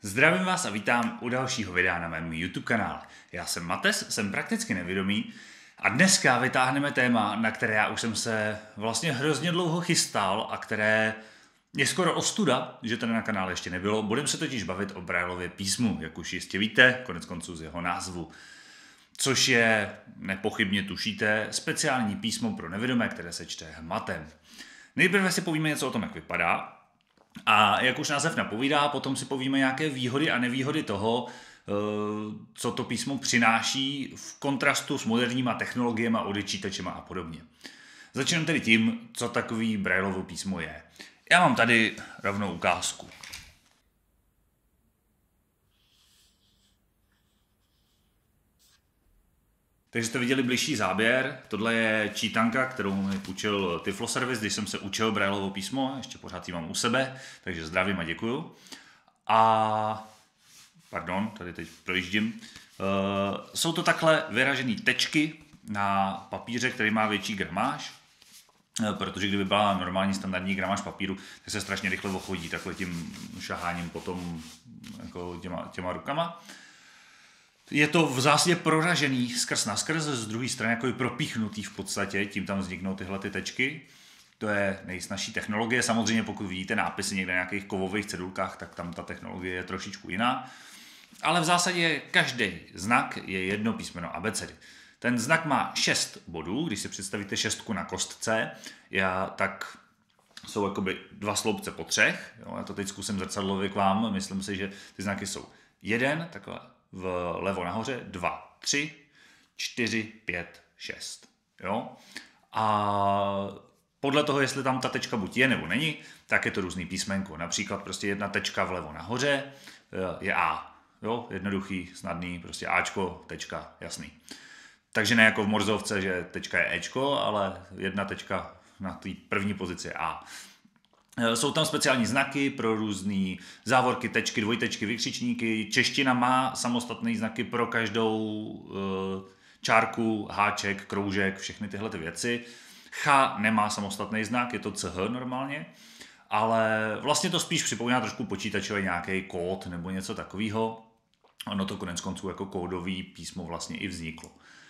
Zdravím vás a vítám u dalšího videa na mém YouTube kanále. Já jsem Mates, jsem prakticky nevědomý a dneska vytáhneme téma, na které já už jsem se vlastně hrozně dlouho chystal a které je skoro ostuda, že tady na kanále ještě nebylo. Budeme se totiž bavit o Braillově písmu, jak už jistě víte, konec konců z jeho názvu. Což je, nepochybně tušíte, speciální písmo pro nevidomé, které se čte hmatem. Nejprve si povíme něco o tom, jak vypadá. A jak už název napovídá, potom si povíme nějaké výhody a nevýhody toho, co to písmo přináší v kontrastu s moderníma technologiemi, odečítačema a podobně. Začneme tedy tím, co takový Braillovo písmo je. Já mám tady rovnou ukázku. Takže jste viděli bližší záběr. Tohle je čítanka, kterou mi půjčil Tyfloservice, když jsem se učil Braillovo písmo. Ještě pořád ji mám u sebe, takže zdravím a děkuju. Pardon, tady teď projíždím. Jsou to takhle vyražené tečky na papíře, který má větší gramáž. Protože kdyby byla normální standardní gramáž papíru, tak se strašně rychle ochodí takhle tím šaháním potom jako těma rukama. Je to v zásadě proražený skrz na skrz, z druhé strany jako je propíchnutý v podstatě, tím tam vzniknou tyhle ty tečky. To je nejsnažší technologie, samozřejmě pokud vidíte nápisy někde na nějakých kovových cedulkách, tak tam ta technologie je trošičku jiná. Ale v zásadě každý znak je jedno písmeno abecedy. Ten znak má 6 bodů, když si představíte šestku na kostce, tak jsou jakoby 2 sloupce po 3. Jo, já to teď zkusím zrcadlově k vám, myslím si, že ty znaky jsou 1, takhle vlevo nahoře, 2, 3, 4, 5, 6. Jo? A podle toho, jestli tam ta tečka buď je nebo není, tak je to různý písmenko. Například prostě jedna tečka vlevo nahoře je A. Jo? Jednoduchý, snadný, prostě Ačko, tečka, jasný. Takže ne jako v morzovce, že tečka je Ečko, ale jedna tečka na té první pozici je A. Jsou tam speciální znaky pro různé závorky, tečky, dvojtečky, vykřičníky. Čeština má samostatné znaky pro každou čárku, háček, kroužek, všechny tyhle ty věci. Ch nemá samostatný znak, je to CH normálně, ale vlastně to spíš připomíná trošku počítačový nějaký kód nebo něco takového. Ono to konec konců jako kódový písmo vlastně i vzniklo.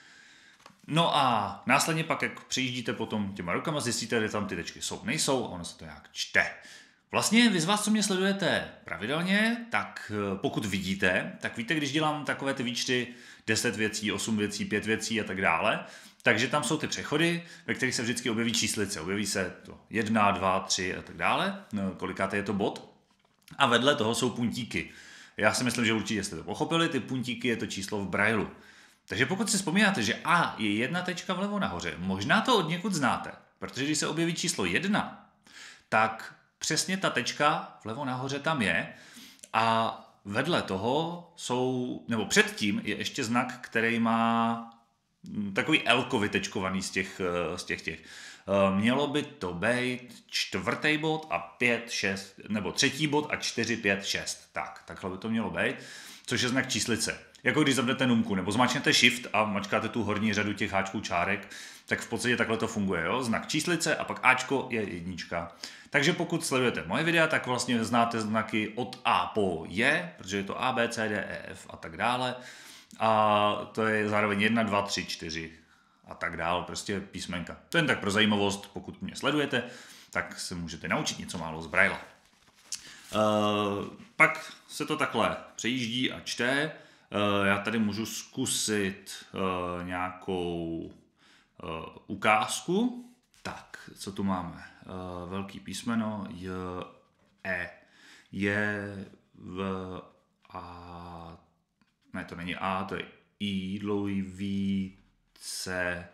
No a následně pak, jak přejíždíte potom těma rukama, zjistíte, že tam ty tečky jsou, nejsou a ono se to nějak čte. Vlastně vy z vás, co mě sledujete pravidelně, tak pokud vidíte, tak víte, když dělám takové ty výčty 10 věcí, 8 věcí, 5 věcí a tak dále, takže tam jsou ty přechody, ve kterých se vždycky objeví číslice. Objeví se to 1, 2, 3 a tak dále, kolikáté je to bod. A vedle toho jsou puntíky. Já si myslím, že určitě jste to pochopili, ty puntíky je to číslo v Braillu. Takže pokud si vzpomínáte, že A je jedna tečka vlevo nahoře, možná to od někud znáte, protože když se objeví číslo 1, tak přesně ta tečka vlevo nahoře tam je a vedle toho nebo předtím je ještě znak, který má takový L-ko vytečkovaný z těch. Mělo by to být 4. bod a 5, 6, nebo 3. bod a 4, 5, 6. Takhle by to mělo být, což je znak číslice. Jako když zapnete numku, nebo zmačknete shift a mačkáte tu horní řadu těch háčků čárek, tak v podstatě takhle to funguje. Jo? Znak číslice a pak Ačko je jednička. Takže pokud sledujete moje videa, tak vlastně znáte znaky od A po J, protože je to A, B, C, D, E, F a tak dále. A to je zároveň 1, 2, 3, 4 a tak dále, prostě písmenka. To jen tak pro zajímavost, pokud mě sledujete, tak se můžete naučit něco málo z Brailla. Pak se to takhle přejíždí a čte. Já tady můžu zkusit nějakou ukázku. Tak, co tu máme? Velký písmeno J, E, je v A, ne, to není A, to je I, dlouhý více,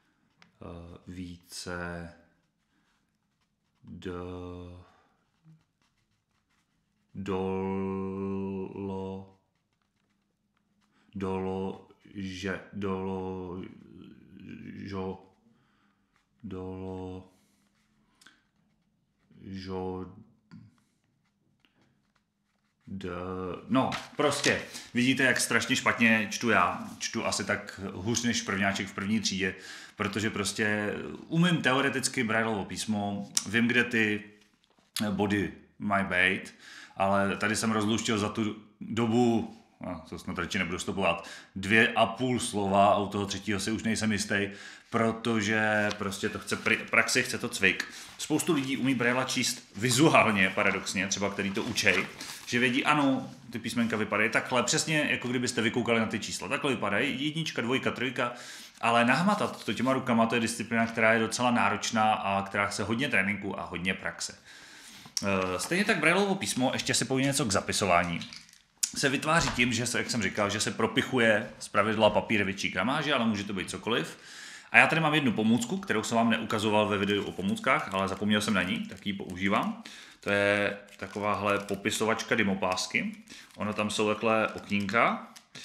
No, prostě, vidíte, jak strašně špatně čtu já. Čtu asi tak hůř než prvňáček v první třídě, protože prostě umím teoreticky Braillovo písmo, vím, kde ty body mají být, ale tady jsem rozluštil za tu dobu, to snad radši nebudu stopovat, 2,5 slova a u toho třetího si už nejsem jistý, protože prostě to chce praxi, chce to cvik. Spoustu lidí umí Brailla číst vizuálně, paradoxně, třeba který to učej, že vědí, ano, ty písmenka vypadají takhle, přesně jako kdybyste vykoukali na ty čísla. Takhle vypadají, 1, 2, 3, ale nahmatat to těma rukama, to je disciplína, která je docela náročná a která chce hodně tréninku a hodně praxe. Stejně tak Braillovo písmo, ještě si povím něco k zapisování, se vytváří tím, že se, jak jsem říkal, že se propichuje zpravidla papír větší gramáže, ale může to být cokoliv. A já tady mám jednu pomůcku, kterou jsem vám neukazoval ve videu o pomůckách, ale zapomněl jsem na ní, tak ji používám. To je takováhle popisovačka dymopásky. Ono tam jsou takhle okýnka.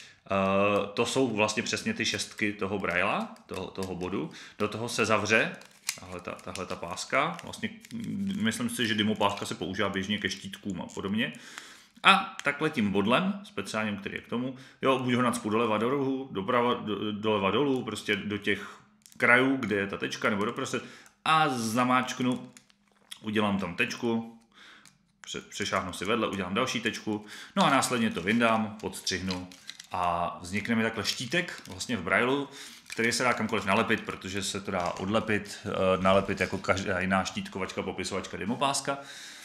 To jsou vlastně přesně ty šestky toho Brailla, toho bodu. Do toho se zavře tahle ta páska. Vlastně myslím si, že dymopáska se používá běžně ke štítkům a podobně. A takhle tím bodlem, speciálním, který je k tomu, buď ho nacpu doleva do rohu, doprava, doleva dolů, prostě do těch krajů, kde je ta tečka, nebo doprostřed, a zamáčknu, udělám tam tečku, přešáhnu si vedle, udělám další tečku, no a následně to vyndám, podstřihnu a vznikne mi takhle štítek, vlastně v Braillu, který se dá kamkoliv nalepit, protože se to dá odlepit, nalepit jako každá jiná štítkovačka, popisovačka, dymopáska,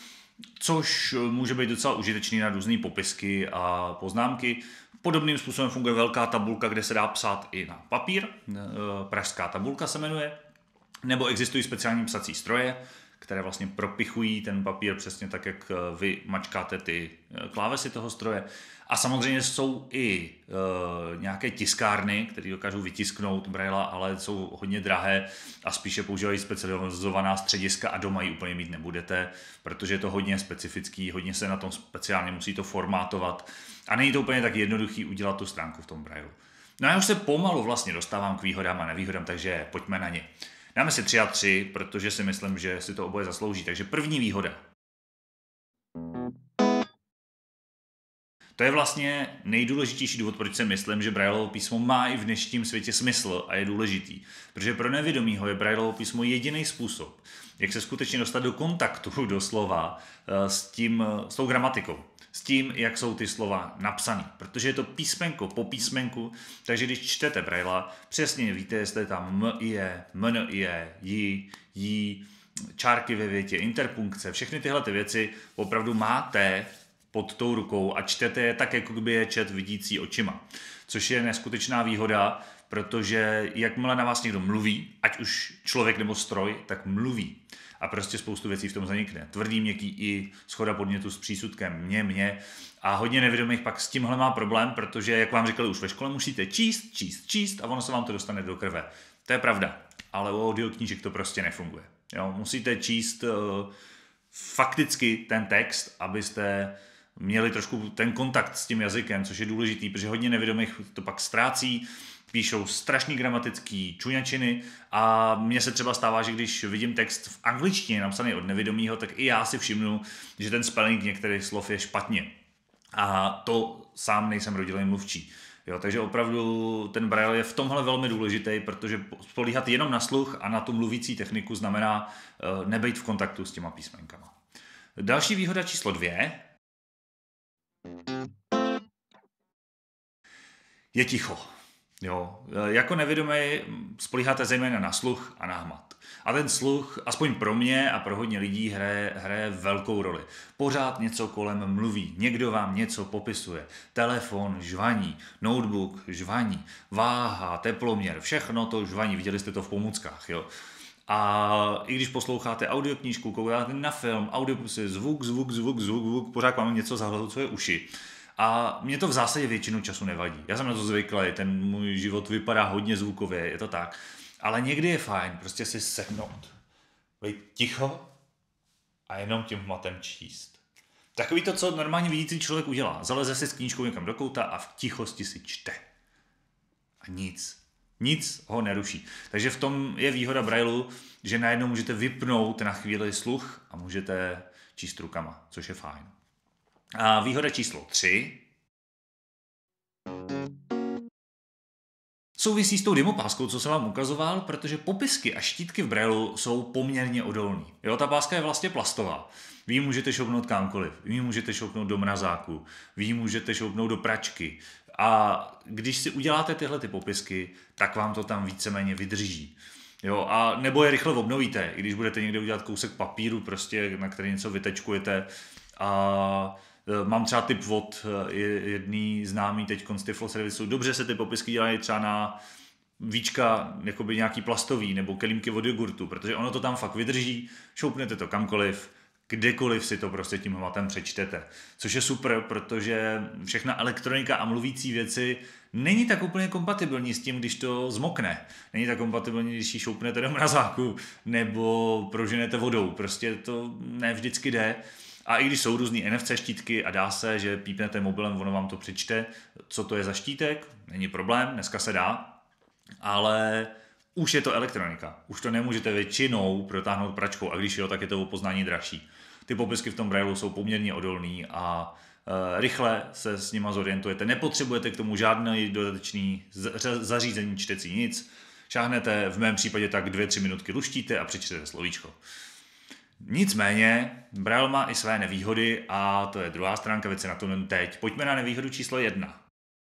což může být docela užitečný na různé popisky a poznámky. Podobným způsobem funguje velká tabulka, kde se dá psát i na papír, pražská tabulka se jmenuje, nebo existují speciální psací stroje, které vlastně propichují ten papír přesně tak, jak vy mačkáte ty klávesy toho stroje. A samozřejmě jsou i nějaké tiskárny, které dokážou vytisknout Brailla, ale jsou hodně drahé a spíše používají specializovaná střediska a doma ji úplně mít nebudete, protože je to hodně specifický, hodně se na tom speciálně musí to formátovat a není to úplně tak jednoduchý udělat tu stránku v tom Braillu. No a já už se pomalu vlastně dostávám k výhodám a nevýhodám, takže pojďme na ně. Dáme si 3 a 3, protože si myslím, že si to oboje zaslouží. Takže první výhoda. To je vlastně nejdůležitější důvod, proč si myslím, že Braillovo písmo má i v dnešním světě smysl a je důležitý. Protože pro nevědomýho je Braillovo písmo jediný způsob, jak se skutečně dostat do kontaktu doslova s tou gramatikou. S tím, jak jsou ty slova napsané. Protože je to písmenko po písmenku, takže když čtete Brailla, přesně víte, jestli je tam m-i-e, m-n-i-e, j, čárky ve větě, interpunkce, všechny tyhle ty věci opravdu máte pod tou rukou a čtete je tak, jako by je čet vidící očima. Což je neskutečná výhoda, protože jakmile na vás někdo mluví, ať už člověk nebo stroj, tak mluví. A prostě spoustu věcí v tom zanikne. Tvrdý, měkký i, shoda podnětu s přísudkem mě. A hodně nevědomých pak s tímhle má problém, protože, jak vám říkali už ve škole, musíte číst a ono se vám to dostane do krve. To je pravda, ale u audioknížek to prostě nefunguje. Jo, musíte číst fakticky ten text, abyste měli trošku ten kontakt s tím jazykem, což je důležitý, protože hodně nevědomých to pak ztrácí, píšou strašný gramatický čuňačiny a mně se třeba stává, že když vidím text v angličtině napsaný od nevědomího, tak i já si všimnu, že ten spelling některých slov je špatně. A to sám nejsem rodilý mluvčí. Jo, takže opravdu ten Braille je v tomhle velmi důležitý, protože spolíhat jenom na sluch a na tu mluvící techniku znamená nebejt v kontaktu s těma písmenkama. Další výhoda číslo 2 je ticho. Jo, jako nevědomý spolíháte zejména na sluch a na hmat. A ten sluch, aspoň pro mě a pro hodně lidí, hraje velkou roli. Pořád něco kolem mluví, někdo vám něco popisuje. Telefon žvaní, notebook žvaní, váha, teploměr, všechno to žvaní. Viděli jste to v pomůckách, jo. A i když posloucháte audioknížku, koukáte na film, audiopusy, zvuk, pořád vám něco zahlcuje uši. A mě to v zásadě většinu času nevadí. Já jsem na to zvyklý, ten můj život vypadá hodně zvukově, je to tak. Ale někdy je fajn prostě si sednout, být ticho a jenom tím hmatem číst. Takový to, co normálně vidící člověk udělá. Zaleze si s knížkou někam do kouta a v tichosti si čte. A nic ho neruší. Takže v tom je výhoda Braillu, že najednou můžete vypnout na chvíli sluch a můžete číst rukama, což je fajn. A výhoda číslo 3 Souvisí s tou dymopáskou, co jsem vám ukazoval, protože popisky a štítky v Braillu jsou poměrně odolný. Jo, ta páska je vlastně plastová. Vy ji můžete šoupnout kamkoliv. Vy ji můžete šoupnout do mrazáku. Vy ji můžete šoupnout do pračky. A když si uděláte tyhle ty popisky, tak vám to tam víceméně vydrží. Jo, a nebo je rychle obnovíte, i když budete někde udělat kousek papíru, prostě, na který něco vytečkujete. A mám třeba tip od jedný známý teď Tiflo servisu. Dobře se ty popisky dělají třeba na víčka jakoby nějaký plastový nebo kelímky od jogurtu, protože ono to tam fakt vydrží, šoupnete to kamkoliv, kdekoliv si to prostě tím hmatem přečtete. Což je super, protože všechna elektronika a mluvící věci není tak úplně kompatibilní s tím, když to zmokne. Není tak kompatibilní, když ji šoupnete do mrazáku nebo proženete vodou. Prostě to ne vždycky jde. A i když jsou různý NFC štítky a dá se, že pípnete mobilem, ono vám to přečte, co to je za štítek, není problém, dneska se dá, ale už je to elektronika. Už to nemůžete většinou protáhnout pračkou a když jo, tak je to o poznání dražší. Ty popisky v tom Braillu jsou poměrně odolný a rychle se s nima zorientujete. Nepotřebujete k tomu žádný dodatečný zařízení čtecí nic. Šáhnete, v mém případě tak 2-3 minutky luštíte a přečtete slovíčko. Nicméně, Braille má i své nevýhody a to je druhá stránka věci na to teď. Pojďme na nevýhodu číslo 1.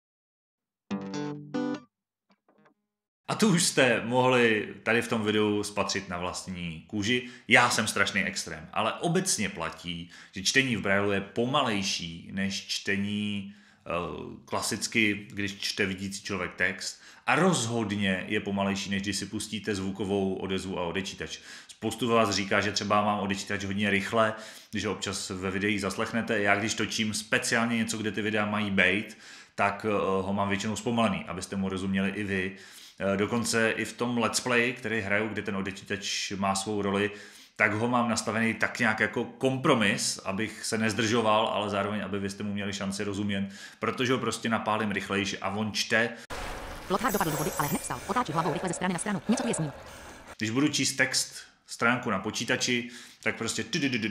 A tu už jste mohli tady v tom videu spatřit na vlastní kůži. Já jsem strašný extrém, ale obecně platí, že čtení v Braillu je pomalejší než čtení klasicky, když čte vidící člověk text. A rozhodně je pomalejší, než když si pustíte zvukovou odezvu a odečítač. Spoustu vás říká, že třeba mám odečítač hodně rychle, když ho občas ve videích zaslechnete. Já když točím speciálně něco, kde ty videa mají být, tak ho mám většinou zpomalený, abyste mu rozuměli i vy. Dokonce i v tom let's play, který hraju, kde ten odečítač má svou roli, tak ho mám nastavený tak nějak jako kompromis, abych se nezdržoval, ale zároveň, aby vy jste mu měli šanci rozumět, protože ho prostě napálím rychlejší a on čte. Lockhart dopadl do vody, ale hned vstal. Otáčí hlavou rychle ze strany na stranu. Něco vyjasnil. Když budu číst text, stránku na počítači, tak prostě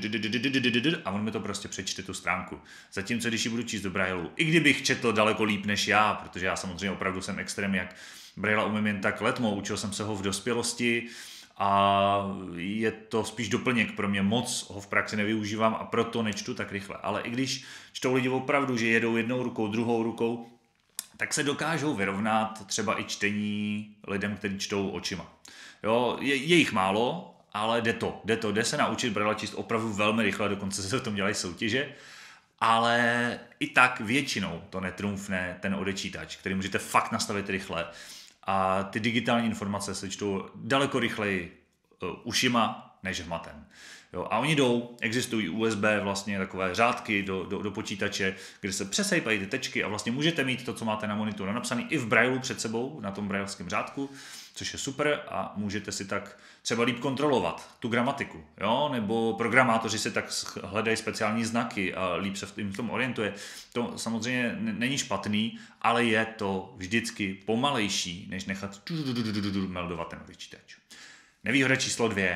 a on mi to prostě přečte tu stránku. Zatímco když ji budu číst do Braillu, i kdybych četl daleko líp než já, protože já samozřejmě opravdu jsem extrém, jak Brailla umím jen tak letmo, učil jsem se ho v dospělosti a je to spíš doplněk pro mě, moc ho v praxi nevyužívám a proto nečtu tak rychle. Ale i když čtou lidi opravdu, že jedou jednou rukou, druhou rukou, tak se dokážou vyrovnat třeba i čtení lidem, kteří čtou očima. Jo, je jich málo, ale jde se naučit Braille číst opravdu velmi rychle, dokonce se o tom dělají soutěže, ale i tak většinou to netrumfne ten odečítač, který můžete fakt nastavit rychle a ty digitální informace se čtou daleko rychleji ušima než hmatem. Jo, a oni existují USB vlastně takové řádky do počítače, kde se přesejpají ty tečky a vlastně můžete mít to, co máte na monitoru napsané i v Braillu před sebou, na tom brailleském řádku, což je super a můžete si tak třeba líp kontrolovat tu gramatiku, jo? Nebo programátoři si tak hledají speciální znaky a líp se v tom orientuje. To samozřejmě není špatný, ale je to vždycky pomalejší, než nechat meldovat ten vyčítač. Nevýhoda číslo 2.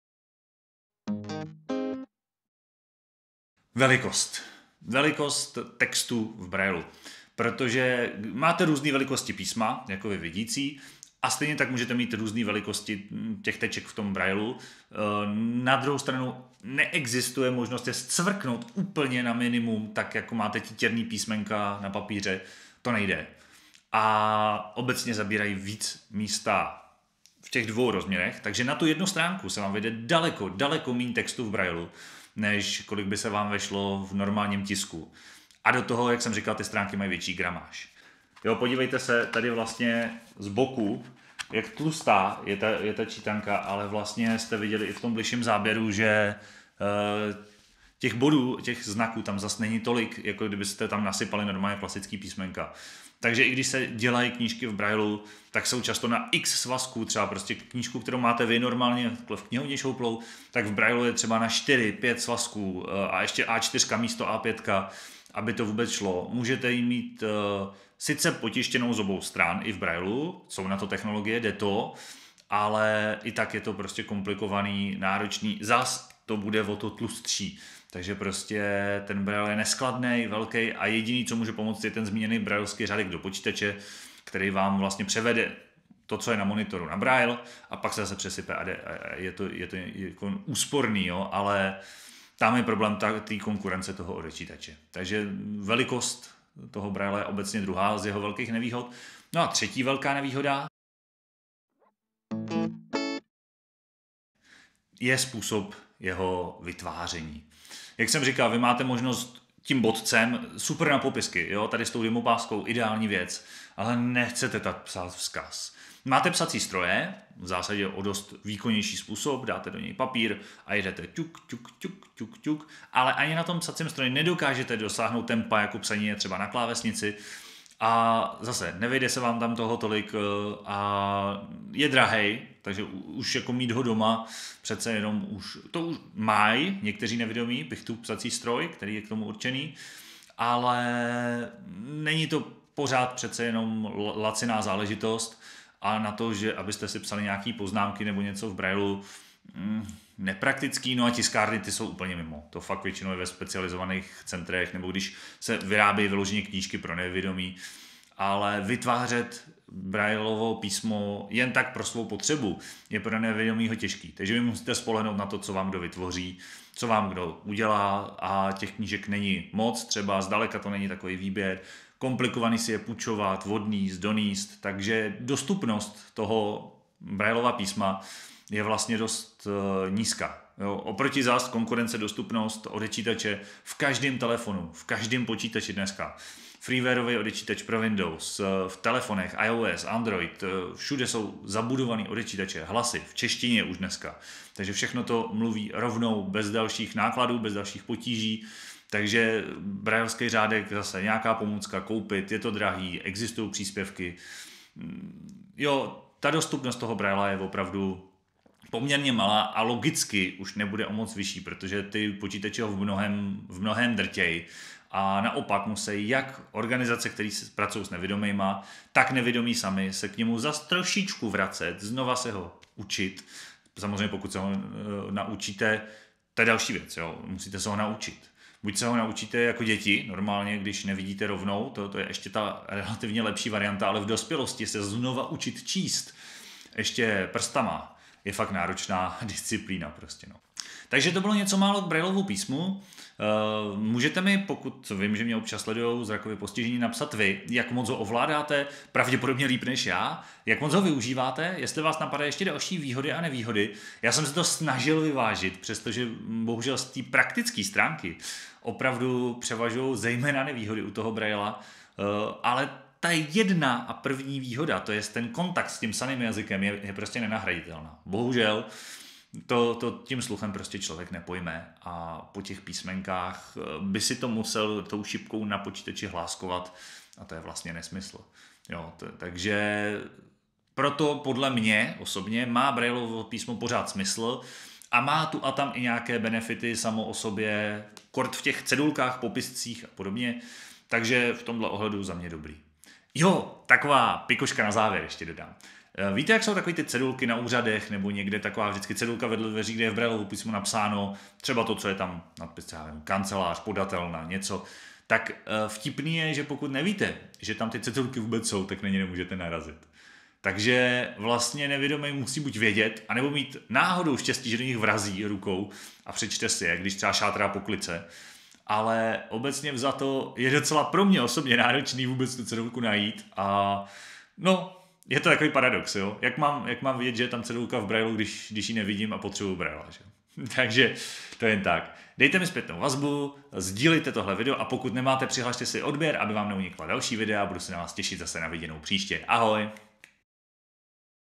Velikost textu v Braillu. Protože máte různé velikosti písma, jako vy vidící, a stejně tak můžete mít různé velikosti těch teček v tom Braillu. Na druhou stranu neexistuje možnost je zcvrknout úplně na minimum, tak jako máte titěrný písmenka na papíře. To nejde. A obecně zabírají víc místa v těch dvou rozměrech, takže na tu jednu stránku se vám vyjde daleko méně textu v Braillu, než kolik by se vám vešlo v normálním tisku. A do toho, jak jsem říkal, ty stránky mají větší gramáž. Jo, podívejte se tady vlastně z boku, jak tlustá je ta čítanka, ale vlastně jste viděli i v tom bližším záběru, že těch bodů, těch znaků tam zas není tolik, jako kdybyste tam nasypali normálně klasický písmenka. Takže i když se dělají knížky v Braillu, tak jsou často na x svazků, třeba prostě knížku, kterou máte vy normálně v knihovně šouplou, tak v Braillu je třeba na 4-5 svazků a ještě A4 místo A5, aby to vůbec šlo. Můžete ji mít sice potištěnou z obou stran i v Braillu, jsou na to technologie, jde to, ale i tak je to prostě komplikovaný, náročný, zas to bude o to tlustší. Takže prostě ten Braille je neskladný, velký a jediný, co může pomoct, je ten zmíněný braillovský řádek do počítače, který vám vlastně převede to, co je na monitoru na Braille a pak se zase přesype a je to jako úsporný, jo, ale tam je problém té konkurence toho odečítače. Takže velikost toho Braille je obecně druhá z jeho velkých nevýhod. No a třetí velká nevýhoda je způsob jeho vytváření. Jak jsem říkal, vy máte možnost tím bodcem, super na popisky, jo, tady s tou dimopáskou, ideální věc, ale nechcete tak psát vzkaz. Máte psací stroje, v zásadě o dost výkonnější způsob, dáte do něj papír a jedete ťuk, ťuk, ťuk, ťuk, ťuk, ale ani na tom psacím stroji nedokážete dosáhnout tempa, jako psaní je třeba na klávesnici a zase nevejde se vám tam toho tolik a je drahej, takže už jako mít ho doma, přece jenom už mají někteří nevědomí, Pichtu psací stroj, který je k tomu určený, ale není to pořád přece jenom laciná záležitost a na to, že abyste si psali nějaký poznámky nebo něco v Braillu, nepraktický, no a tiskárny ty jsou úplně mimo. To fakt většinou je ve specializovaných centrech, nebo když se vyrábějí vyloženě knížky pro nevědomí, ale vytvářet Braillovo písmo jen tak pro svou potřebu je pro nevědomýho těžký. Takže vy musíte spolehnout na to, co vám kdo vytvoří, co vám kdo udělá a těch knížek není moc, třeba zdaleka to není takový výběr, komplikovaný si je půjčovat, odníst, doníst, takže dostupnost toho Braillova písma je vlastně dost nízká. Jo, oproti zás konkurence dostupnost odečítače v každém telefonu, v každém počítači dneska. Freewareový odečítač pro Windows, v telefonech, iOS, Android, všude jsou zabudovaný odečítače, hlasy, v češtině už dneska. Takže všechno to mluví rovnou, bez dalších nákladů, bez dalších potíží. Takže braillovský řádek, zase nějaká pomůcka, koupit, je to drahý, existují příspěvky. Jo, ta dostupnost toho Brailla je opravdu poměrně malá a logicky už nebude o moc vyšší, protože ty počítače ho v mnohem drtěj. A naopak musí jak organizace, které pracují s nevědomýma, tak nevědomí sami se k němu zas trošičku vracet, znova se ho učit. Samozřejmě pokud se ho naučíte, to je další věc, jo? Musíte se ho naučit. Buď se ho naučíte jako děti, normálně, když nevidíte rovnou, to je ještě ta relativně lepší varianta, ale v dospělosti se znova učit číst ještě prstama je fakt náročná disciplína prostě, no. Takže to bylo něco málo k Braillovu písmu. Můžete mi, pokud vím, že mě občas sledujou zrakově postižení, napsat vy, jak moc ho ovládáte, pravděpodobně líp než já, jak moc ho využíváte, jestli vás napadají ještě další výhody a nevýhody. Já jsem se to snažil vyvážit, přestože bohužel z té praktické stránky opravdu převažují zejména nevýhody u toho Brailla, ale ta jedna a první výhoda, to je ten kontakt s tím psaným jazykem, je prostě nenahraditelná. Bohužel to tím sluchem prostě člověk nepojme a po těch písmenkách by si to musel tou šipkou na počítači hláskovat a to je vlastně nesmysl. Jo, takže proto podle mě osobně má Braillovo písmo pořád smysl a má tu a tam i nějaké benefity samo o sobě, kort v těch cedulkách, popiscích a podobně, takže v tomhle ohledu za mě dobrý. Jo, taková pikoška na závěr ještě dodám. Víte, jak jsou takové ty cedulky na úřadech nebo někde taková vždycky cedulka vedle dveří, kde je v Braillovu písmu napsáno třeba to, co je tam nadpis, já nevím, kancelář, podatelna, něco. Tak vtipný je, že pokud nevíte, že tam ty cedulky vůbec jsou, tak na ně nemůžete narazit. Takže vlastně nevědomý musí buď vědět, anebo mít náhodou štěstí, že do nich vrazí rukou a přečte si je, když třeba šátrá po klice. Ale obecně vzato je docela pro mě osobně náročný vůbec tu cedulku najít a no, je to takový paradox, jo? Jak mám vědět, že je tam cedulka v Braillu, když ji nevidím a potřebuju Brailla, že? Takže to je jen tak. Dejte mi zpětnou vazbu, sdílejte tohle video a pokud nemáte, přihlašte si odběr, aby vám neunikla další videa a budu se na vás těšit zase na viděnou příště. Ahoj!